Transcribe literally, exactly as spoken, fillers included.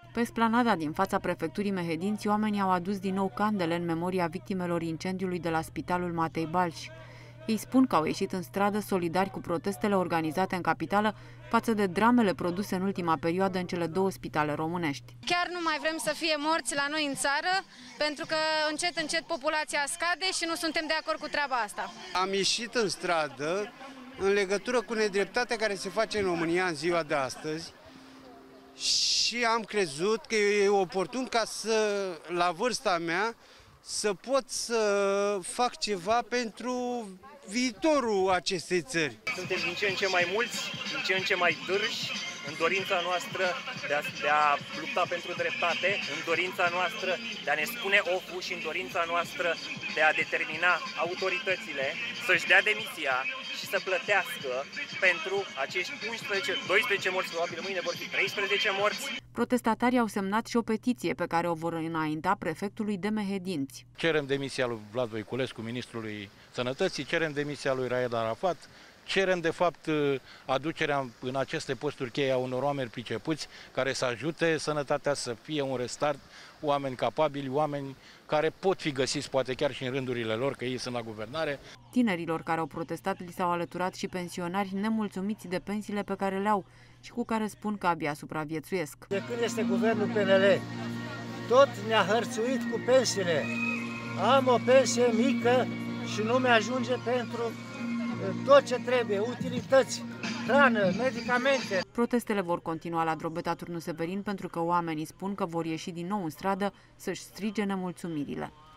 Pe esplanada din fața prefecturii Mehedinți, oamenii au adus din nou candele în memoria victimelor incendiului de la Spitalul Matei Balș. Ei spun că au ieșit în stradă solidari cu protestele organizate în capitală față de dramele produse în ultima perioadă în cele două spitale românești. Chiar nu mai vrem să fie morți la noi în țară, pentru că încet, încet populația scade și nu suntem de acord cu treaba asta. Am ieșit în stradă în legătură cu nedreptatea care se face în România în ziua de astăzi și am crezut că e oportun ca să, la vârsta mea, să pot să fac ceva pentru viitorul acestei țări. Suntem din ce în ce mai mulți, din ce în ce mai dârși în dorința noastră de a, de a lupta pentru dreptate, în dorința noastră de a ne spune oful și în dorința noastră de a determina autoritățile să-și dea demisia și să plătească pentru acești unsprezece, doisprezece morți, probabil mâine vor fi treisprezece morți. Protestatarii au semnat și o petiție pe care o vor înainta prefectului de Mehedinți. Cerem demisia lui Vlad Voiculescu, ministrului Sănătății, cerem demisia lui Raed Arafat, cerem de fapt aducerea în aceste posturi cheie a unor oameni pricepuți care să ajute sănătatea să fie un restart, oameni capabili, oameni care pot fi găsiți poate chiar și în rândurile lor, că ei sunt la guvernare. Tinerilor care au protestat li s-au alăturat și pensionari nemulțumiți de pensiile pe care le au și cu care spun că abia supraviețuiesc. De când este guvernul P N L, tot ne-a hărțuit cu pensiile. Am o pensie mică și nu mi-ajunge pentru tot ce trebuie, utilități, hrană, medicamente. Protestele vor continua la Drobeta Turnu Severin pentru că oamenii spun că vor ieși din nou în stradă să-și strige nemulțumirile.